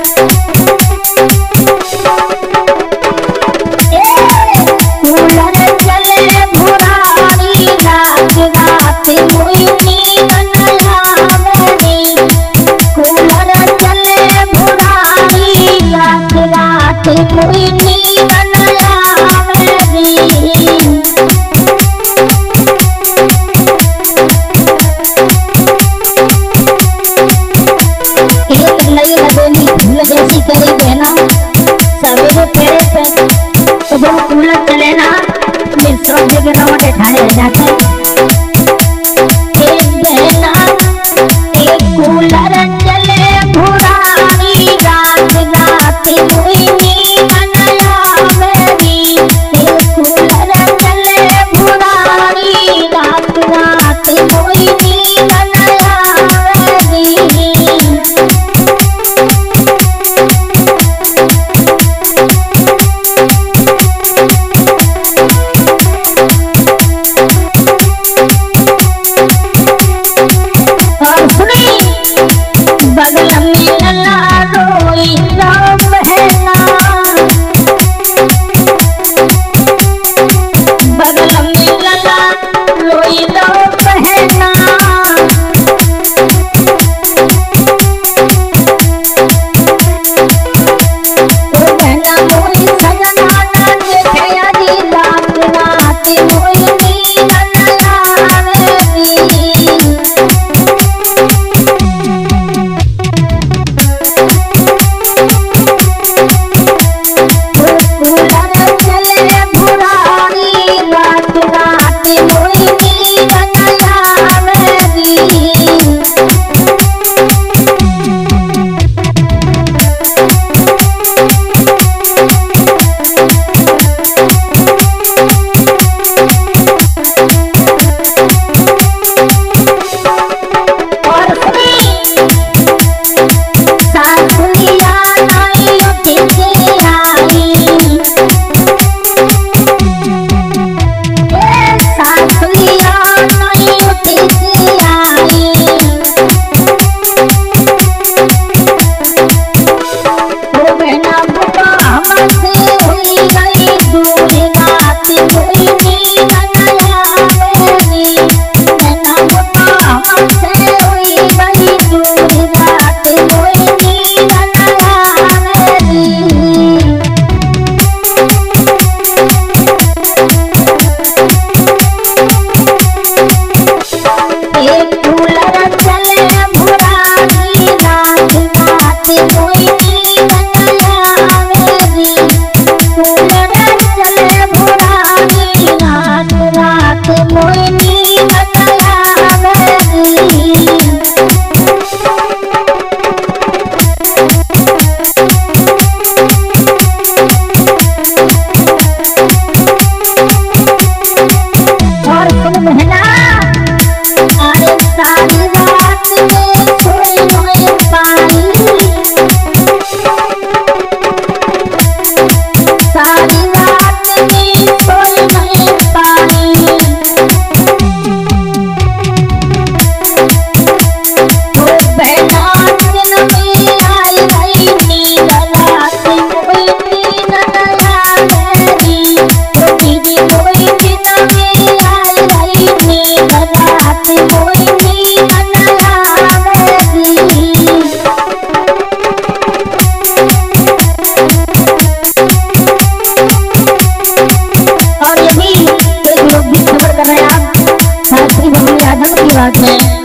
Cooler चले ना मिश्रों के रोटे ठाणे जाते एक कूलर चले भुरानी रात रात कोई नींद न आवेगी। एक कूलर चले भुरानी रात रात कोई नींद न आवेगी। बगल में लला रोई लो बहना, बगल में लला रोई लो बहना। ओ बहना मोई सजना न देखे अजी रात रात मोई नींद न आवेगी। बात है।